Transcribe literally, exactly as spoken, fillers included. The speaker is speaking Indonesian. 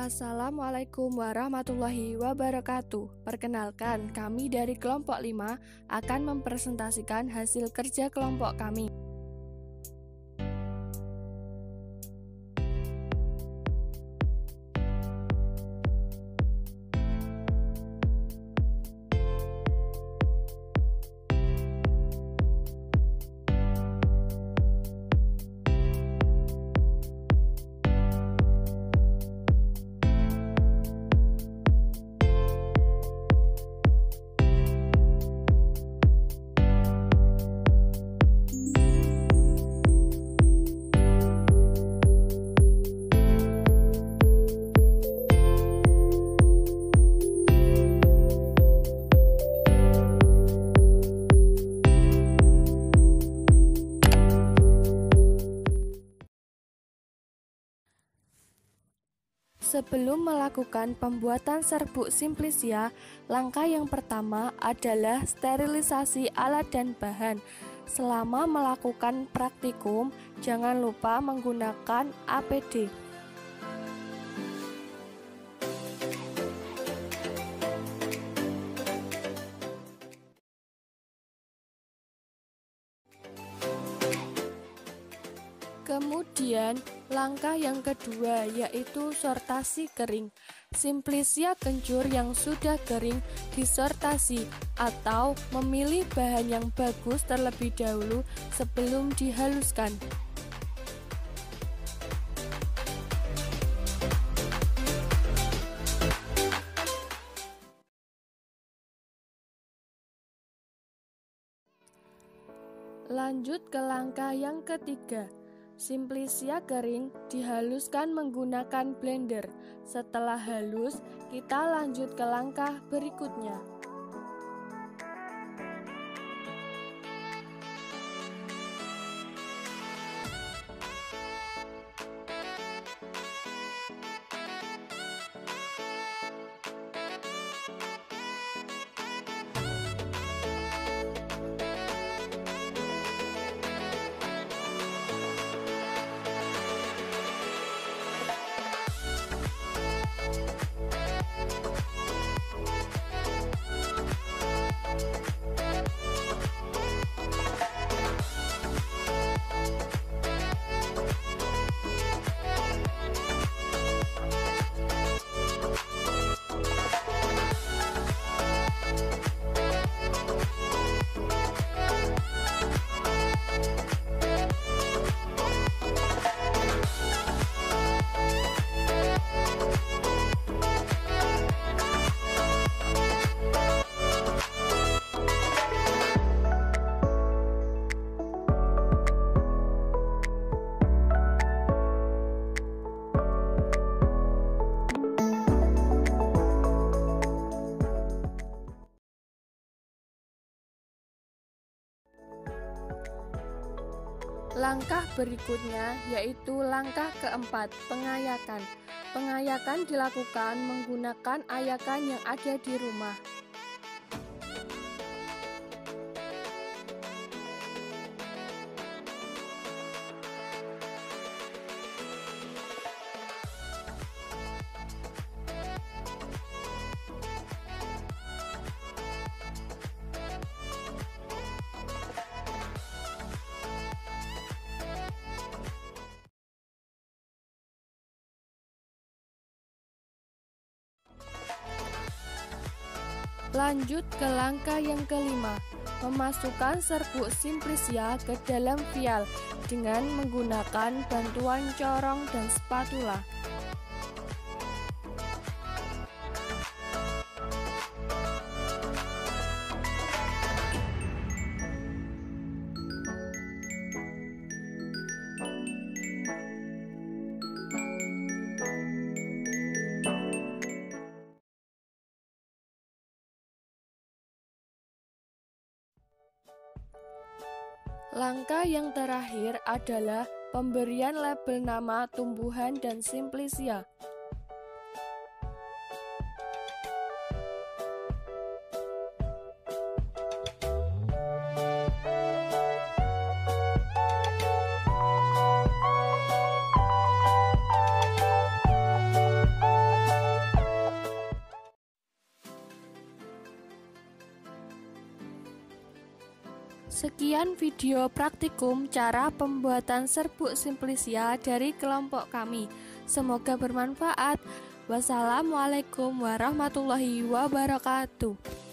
Assalamualaikum warahmatullahi wabarakatuh. Perkenalkan, kami dari kelompok lima akan mempresentasikan hasil kerja kelompok kami. Sebelum melakukan pembuatan serbuk Simplisia, langkah yang pertama adalah sterilisasi alat dan bahan. Selama melakukan praktikum, jangan lupa menggunakan A P D. Kemudian, langkah yang kedua yaitu sortasi kering. Simplisia kencur yang sudah kering disortasi atau memilih bahan yang bagus terlebih dahulu sebelum dihaluskan. Lanjut ke langkah yang ketiga. Simplisia kering dihaluskan menggunakan blender. Setelah halus, kita lanjut ke langkah berikutnya. Langkah berikutnya yaitu langkah keempat, pengayakan. Pengayakan dilakukan menggunakan ayakan yang ada di rumah. Lanjut ke langkah yang kelima, memasukkan serbuk Simplisia ke dalam vial dengan menggunakan bantuan corong dan spatula. Langkah yang terakhir adalah pemberian label nama tumbuhan dan Simplisia. Sekian video praktikum cara pembuatan serbuk Simplisia dari kelompok kami. Semoga bermanfaat. Wassalamualaikum warahmatullahi wabarakatuh.